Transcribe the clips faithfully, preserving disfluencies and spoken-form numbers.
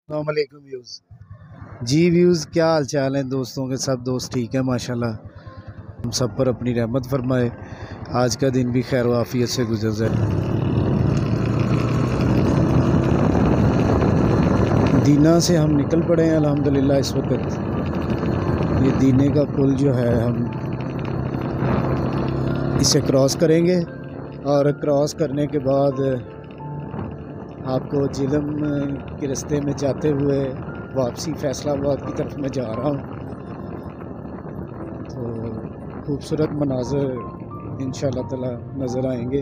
अस्सलामुअलैकुम व्यूज़। जी व्यूज़, क्या हाल चाल है दोस्तों के? सब दोस्त ठीक है माशाल्लाह। हम सब पर अपनी रहमत फरमाए। आज का दिन भी खैर वाफियत से गुजर जाए। दीना से हम निकल पड़े हैं अल्हम्दुलिल्लाह। इस वक्त ये दीने का पुल जो है, हम इसे क्रॉस करेंगे और क्रॉस करने के बाद आपको जिलम के रास्ते में जाते हुए वापसी फैसलाबाद की तरफ मैं जा रहा हूँ। तो खूबसूरत मनाज़र इंशाअल्लाह ताला नज़र आएंगे।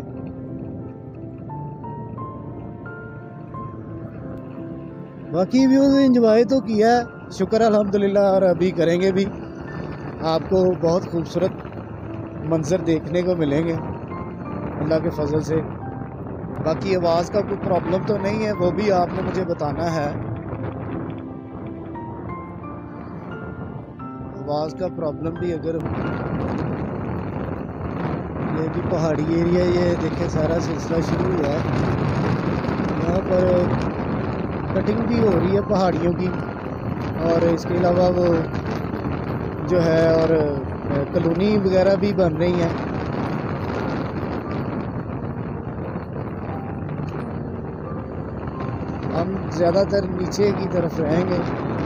बाकी व्यूज़ इंजॉय तो किया, शुक्र अल्हम्दुलिल्लाह, और अभी करेंगे भी। आपको बहुत खूबसूरत मंज़र देखने को मिलेंगे अल्लाह के फजल से। बाकी आवाज़ का कोई प्रॉब्लम तो नहीं है, वो भी आपने मुझे बताना है। आवाज़ का प्रॉब्लम भी अगर, ये भी पहाड़ी एरिया, ये देखें सारा सिलसिला शुरू हुआ है। यहाँ पर कटिंग भी हो रही है पहाड़ियों की, और इसके अलावा वो जो है और कॉलोनी वगैरह भी बन रही हैं। हम ज़्यादातर नीचे की तरफ रहेंगे।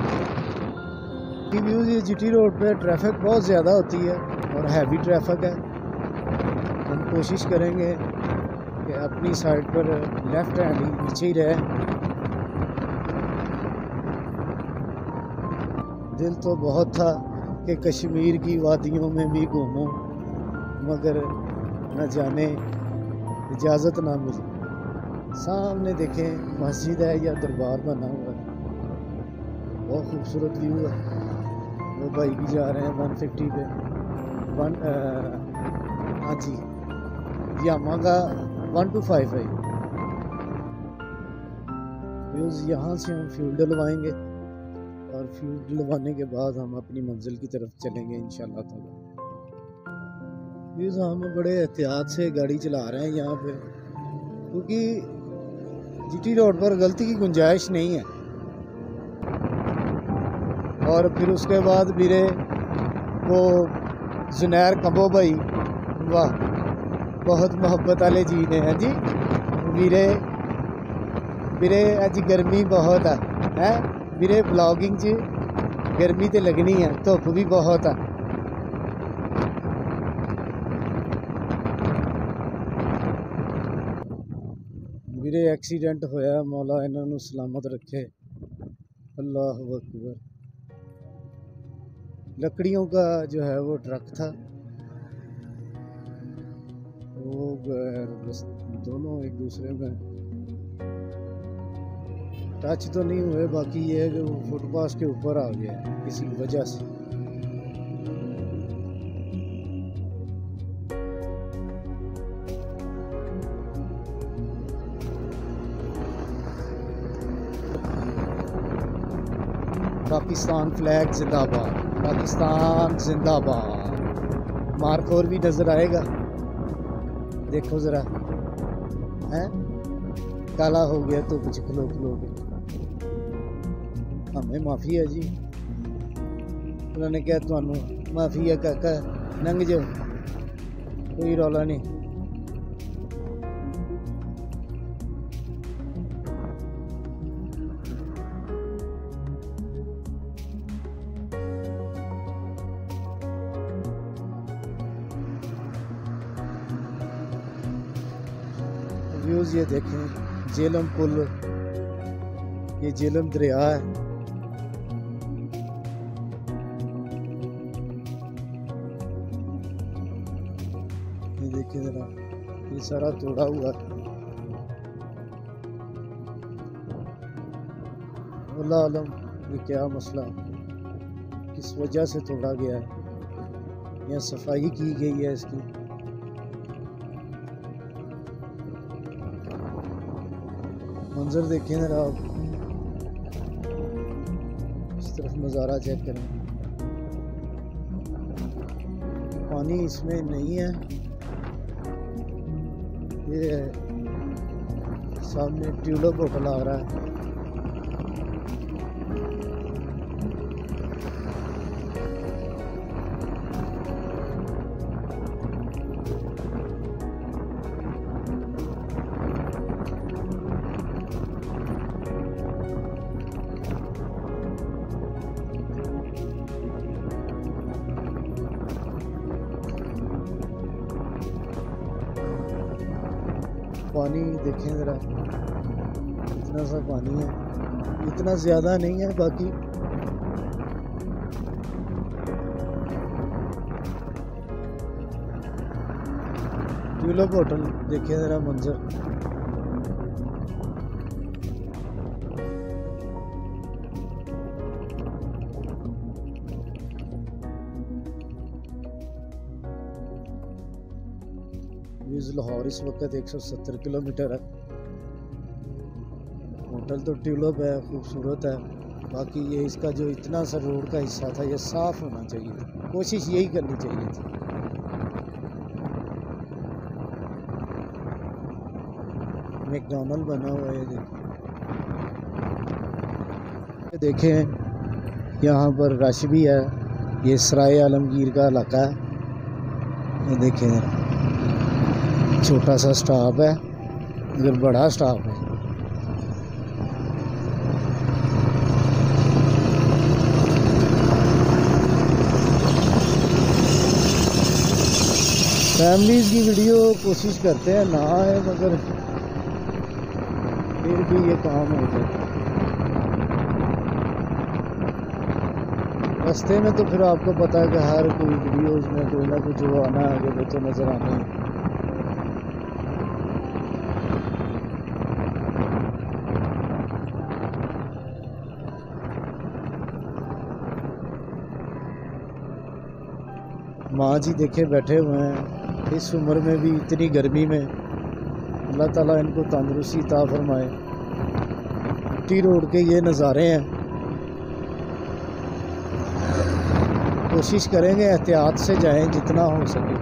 व्यूज़, ये जीटी रोड पे ट्रैफिक बहुत ज़्यादा होती है और हैवी ट्रैफिक है। हम कोशिश करेंगे कि अपनी साइड पर लेफ़्ट हैंड ही पीछे ही रहे। दिल तो बहुत था कि कश्मीर की वादियों में भी घूमूं, मगर न जाने इजाज़त ना मिली। सामने देखें मस्जिद है या दरबार बना हुआ है, बहुत खूबसूरत व्यू है। वो भाई भी जा रहे हैं वन फिफ्टी पे, वन हाँ जी, यामाहा वन टू फाइव है। व्यूज़, यहाँ से हम फ्यूल डलवाएंगे और फ्यूल डलवाने के बाद हम अपनी मंजिल की तरफ चलेंगे इंशाअल्लाह ताला। व्यूज़, हम बड़े एहतियात से गाड़ी चला रहे हैं यहाँ पे, क्योंकि जीटी रोड पर गलती की गुंजाइश नहीं है। और फिर उसके बाद मेरे वो जुनैर कम्बो भाई, वाह, बहुत मोहब्बत वाले जी ने हैं जी। वीरे वीरे अज गर्मी बहुत है, है वीरे, ब्लॉगिंग च गर्मी तो लगनी है, धुप भी बहुत है। वीरे एक्सीडेंट होया, मौला इन्होंने सलामत रखे, अल्लाह अकबर। लकड़ियों का जो है वो ट्रक था, वो दोनों एक दूसरे में टच तो नहीं हुए। बाकी ये है कि वो फुटपाथ के ऊपर आ गया किसी वजह से। पाकिस्तान फ्लैग जिंदाबाद, पाकिस्तान जिंदाबाद। मार्कोर भी नजर आएगा, देखो जरा, है काला हो गया तो कुछ खलो खलो के। हमें माफी है जी, उन्होंने क्या थानू माफी है काका, लंघ जाओ, कोई रौला नहीं। व्यूज़, ये देखें झेलम पुल, ये झेलम दरिया है। ये देखिए जरा, ये सारा तोड़ा हुआ है। अल्लाह आलम ये क्या मसला, किस वजह से तोड़ा गया है, या सफाई की गई है इसकी। मंजर देखें जरा आप, इस तरफ नज़ारा चेक करें। पानी इसमें नहीं है, ये सामने ट्यूलिप होटल आ रहा है। पानी देखें ज़रा, इतना सा पानी है, इतना ज़्यादा नहीं है। बाकी ट्यूलिप होटल देखें ज़रा मंजर, व्यूज़ लाहौर इस वक्त एक सौ सत्तर किलोमीटर है। होटल तो ट्यूलिप है, खूबसूरत है। बाकी ये इसका जो इतना सा रोड का हिस्सा था ये साफ़ होना चाहिए था, कोशिश यही करनी चाहिए थी। मैकडॉनल्ड बना हुआ है, देखें देखें यहाँ पर रश भी है। ये सराय आलमगीर का इलाका है, ये देखें छोटा सा स्टॉप है मगर बड़ा स्टॉप है। फैमिलीज़ की वीडियो कोशिश करते हैं ना आए, मगर फिर भी ये काम हो जाता है। रास्ते में तो फिर आपको पता है कि हर कोई वीडियोज़ में कोई ना कुछ वो आना आगे वो तो नज़र आना है। माँ जी देखे बैठे हुए हैं इस उम्र में भी, इतनी गर्मी में। अल्लाह ताला इनको तंदुरुस्ती अता फरमाए। टी रोड के ये नज़ारे हैं, कोशिश करेंगे एहतियात से जाएं जितना हो सके।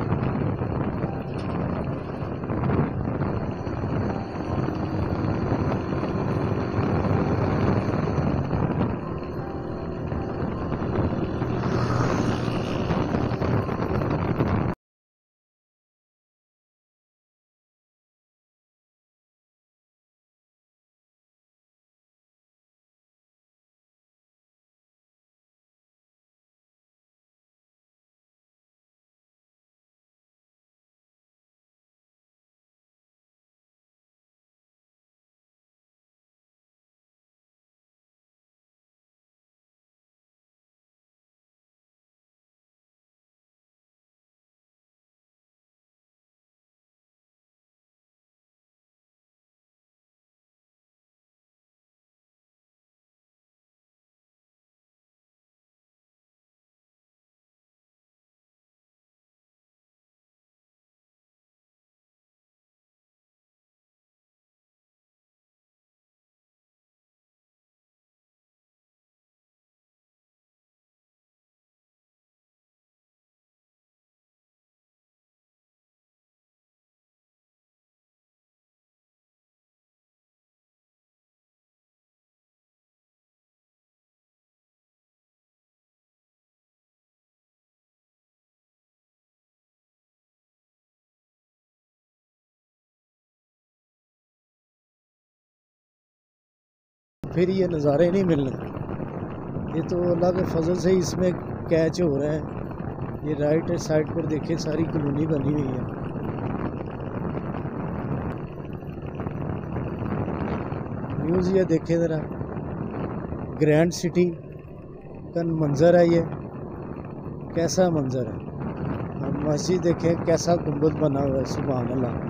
फिर ये नज़ारे नहीं मिलने। ये तो अल्लाह के फजल से इसमें कैच हो रहा है। ये राइट साइड पर देखें सारी कॉलोनी बनी हुई है। व्यूज़ ये देखें ज़रा, ग्रैंड सिटी का मंज़र है, ये कैसा मंज़र है। मस्जिद देखें कैसा गुंबद बना हुआ है, सुभान अल्लाह।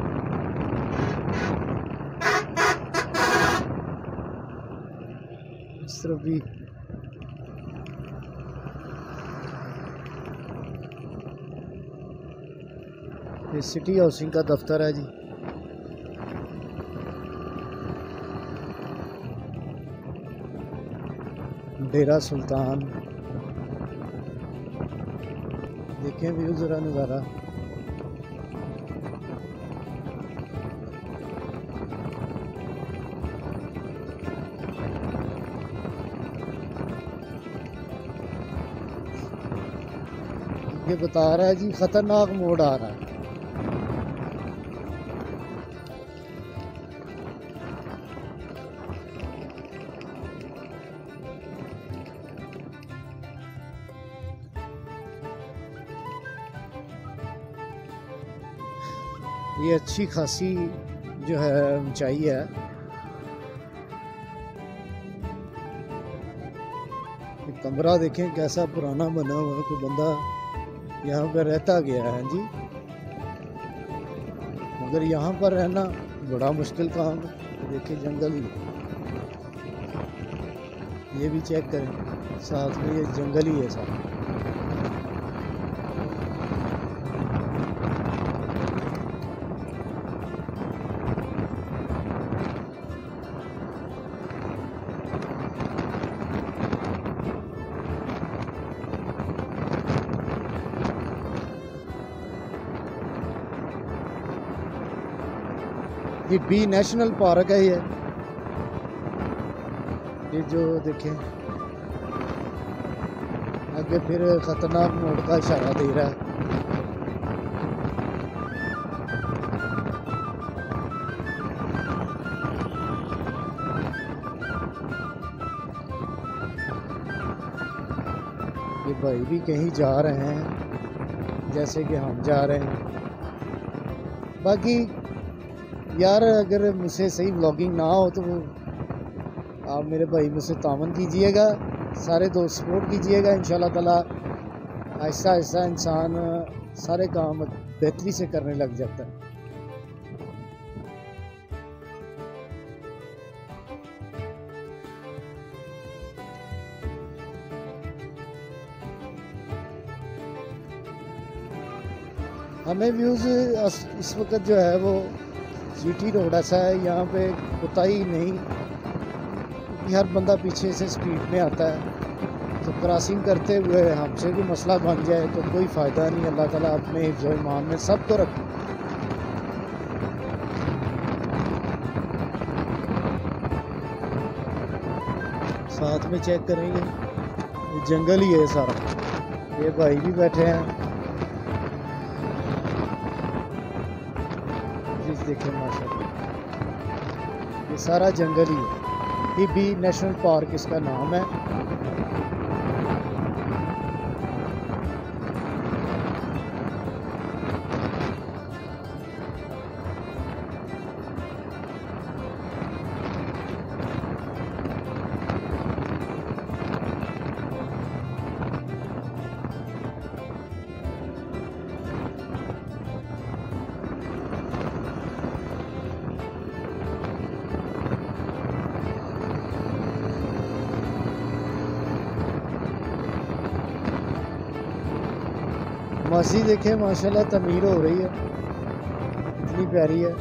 इस तरफ भी ये सिटी हाउसिंग का दफ्तर है जी। डेरा सुल्तान देखें व्यू ज़रा नज़ारा। ये बता रहा है जी खतरनाक मोड़ आ रहा है। ये अच्छी खासी जो है ऊंचाई है। कमरा देखें कैसा पुराना बना हुआ है, कोई बंदा यहाँ पर रहता गया है जी, मगर यहाँ पर रहना बड़ा मुश्किल काम है। तो देखिए जंगल ही, ये भी चेक करें साथ में, ये जंगल ही है साथ। ये बी नेशनल पार्क है। ये ये जो देखें आगे फिर खतरनाक मोड़ का इशारा दे रहा है। ये भाई भी कहीं जा रहे हैं जैसे कि हम जा रहे हैं। बाकी यार अगर मुझसे सही व्लॉगिंग ना हो तो वो आप मेरे भाई मुझसे तावन कीजिएगा, सारे दोस्त सपोर्ट कीजिएगा। इंशाल्लाह ताला आहिस्ता आहिस्ता इंसान सारे काम बेहतरी से करने लग जाता है। हमें व्यूज़ इस वक्त जो है वो जीटी रोड ऐसा है, यहाँ पे कोताही नहीं, हर बंदा पीछे से स्पीड में आता है, तो क्रॉसिंग करते हुए हमसे भी मसला बन जाए तो कोई फ़ायदा नहीं। अल्लाह ताला अपने हिफ्ज़ व ईमान में सबको रखे। साथ में चेक करेंगे, जंगल ही है सारा। ये भाई भी बैठे हैं, देखें माशाल्लाह, ये सारा जंगल ही है। ये बी नेशनल पार्क इसका नाम है। मस्जिद देखें माशाल्लाह तमीर हो रही है, इतनी प्यारी है।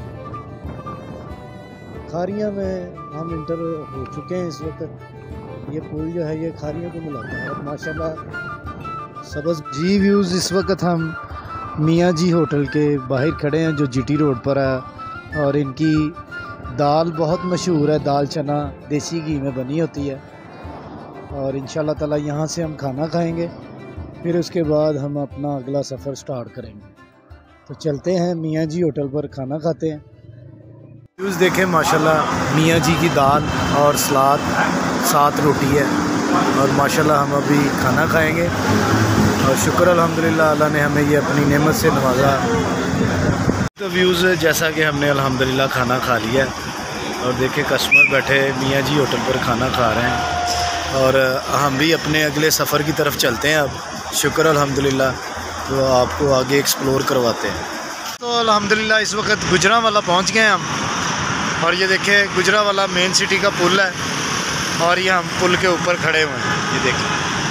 खारियाँ में हम इंटर हो चुके हैं इस वक्त। ये पुल जो है ये खारियों को मिलाता है और माशाल्लाह सबज जी व्यूज़। इस वक्त हम मियाँ जी होटल के बाहर खड़े हैं जो जीटी रोड पर है, और इनकी दाल बहुत मशहूर है। दाल चना देसी घी में बनी होती है, और इंशाल्लाह ताला यहाँ से हम खाना खाएंगे, फिर उसके बाद हम अपना अगला सफ़र स्टार्ट करेंगे। तो चलते हैं मियाँ जी होटल पर, खाना खाते हैं। व्यूज़ देखें माशाल्लाह, मियाँ जी की दाल और सलाद साथ रोटी है, और माशाल्लाह हम अभी खाना खाएंगे। और शुक्र अल्हम्दुलिल्लाह अल्लाह ने हमें ये अपनी नेमत से नवाजा। तो व्यूज़ जैसा कि हमने अल्हम्दुलिल्लाह खाना खा लिया, और देखें कस्टमर बैठे मियाँ जी होटल पर खाना खा रहे हैं, और हम भी अपने अगले सफ़र की तरफ चलते हैं अब। शुक्र अल्हम्दुलिल्लाह, तो आपको आगे एक्सप्लोर करवाते हैं। तो अल्हम्दुलिल्लाह इस वक्त गुजरांवाला पहुंच गए हम, और ये देखें गुजरांवाला मेन सिटी का पुल है, और ये हम पुल के ऊपर खड़े हुए हैं। ये देखें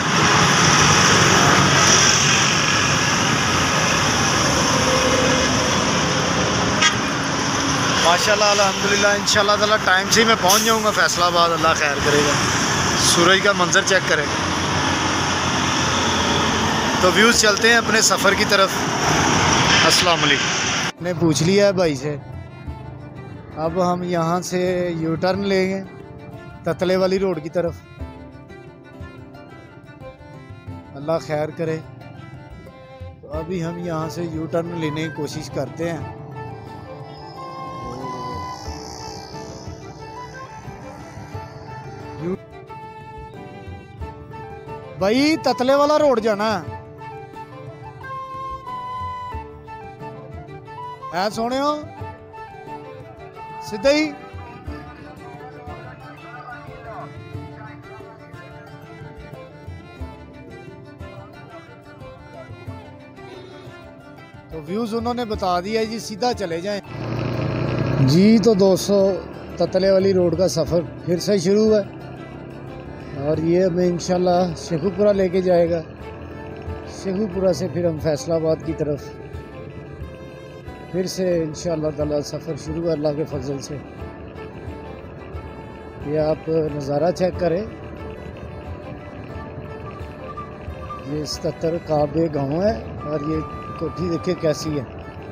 माशाल्लाह अल्हम्दुलिल्लाह। इंशाल्लाह ताला टाइम से ही मैं पहुंच जाऊंगा फैसलाबाद, अल्लाह खैर करेगा। सूरज का मंजर चेक करें। तो व्यूज़ चलते हैं अपने सफ़र की तरफ। अस्सलाम वालेकुम। ने पूछ लिया है भाई से, अब हम यहाँ से यू टर्न लेंगे ततले वाली रोड की तरफ। अल्लाह खैर करे। तो अभी हम यहाँ से यू टर्न लेने की कोशिश करते हैं। भाई ततले वाला रोड जाना है सोने हो। सीधा ही। तो व्यूज़ उन्होंने बता दिया जी, सीधा चले जाएं जी। तो दोस्तों ततले वाली रोड का सफ़र फिर से शुरू है और ये हमें इंशाल्लाह शेखुपुरा लेके जाएगा। शेखुपुरा से फिर हम फैसलाबाद की तरफ फिर से इंशाल्लाह ताला सफ़र शुरू है अल्लाह के फजल से। ये आप नज़ारा चेक करें, ये सतर काबे गांव है और ये कोठी देखिए कैसी है।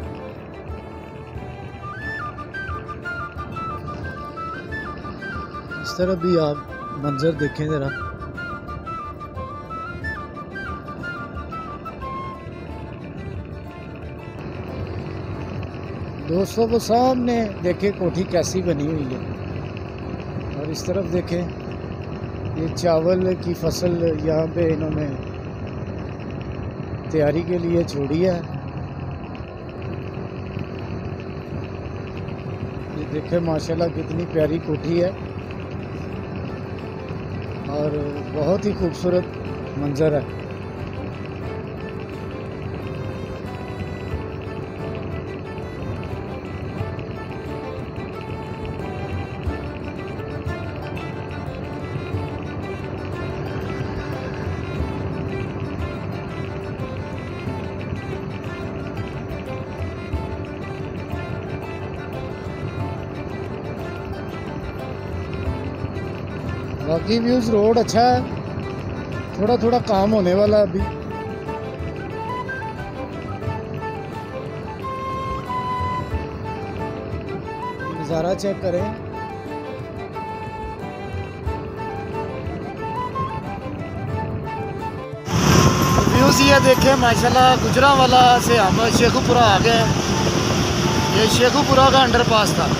इस तरफ भी आप मंजर देखें ज़रा। दोस्तों वो सामने देखें कोठी कैसी बनी हुई है और इस तरफ देखें ये चावल की फसल यहाँ पे इन्होंने तैयारी के लिए छोड़ी है। ये देखें माशाल्लाह कितनी प्यारी कोठी है और बहुत ही खूबसूरत मंजर है। बाकी व्यूज़ रोड अच्छा है, थोड़ा थोड़ा काम होने वाला है अभी। नज़ारा चेक करें, व्यूज़ ये देखें माशाल्लाह। गुजरांवाला से हम शेखुपुरा आ गए। ये शेखुपुरा का अंडरपास था।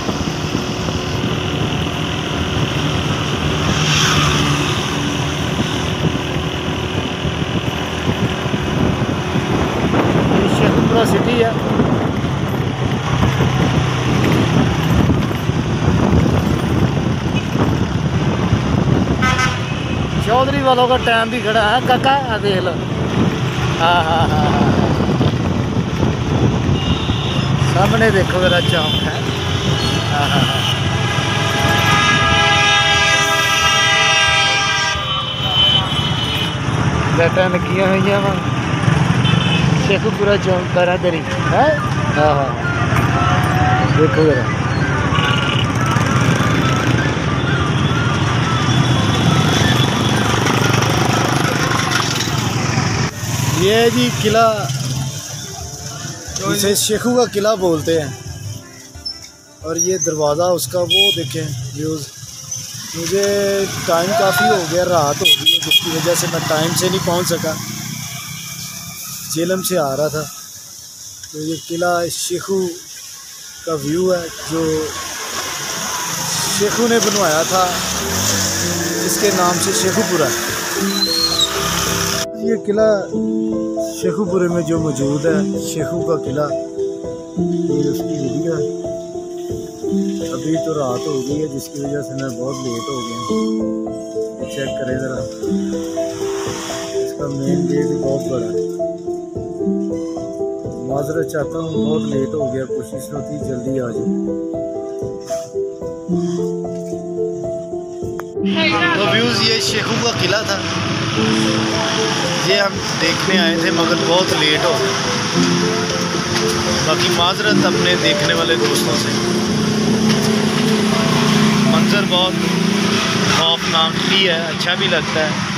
शेखुपुरा सिटी है। चौधरी वालों का टाइम भी खड़ा है काका, देख लो। हाँ हाँ हाँ हाँ सामने देखो मेरा चौक है। हाँ हाँ हाँ लाइटां लगियां हुई वा शेखुपुरा चौक बरादरी है। हाँ हाँ देखो जरा। ये जी किला, इसे शेखू का किला बोलते हैं और ये दरवाज़ा उसका वो देखें व्यूज़। मुझे टाइम काफ़ी हो गया, रात हो गई है जिसकी वजह से मैं टाइम से नहीं पहुंच सका, झेलम से आ रहा था। तो ये किला शेखू का व्यू है जो शेखू ने बनवाया था, इसके नाम से शेखुपुरा। ये किला शेखुपुरे में जो मौजूद है, शेखू का किला, ये उसकी वीडियो है। अभी तो रात हो गई है जिसकी वजह से मैं बहुत लेट हो गया। चेक करें ज़रा, इसका मेन गेट बहुत बड़ा है। माजरत चाहता हूँ, बहुत लेट हो गया, कोशिश होती जल्दी आ जाए। तो व्यूज़ ये शेखू का किला था, ये हम देखने आए थे मगर बहुत लेट हो गए। बाकी माजरत अपने देखने वाले दोस्तों से। मंजर बहुत खौफनाक भी है, अच्छा भी लगता है।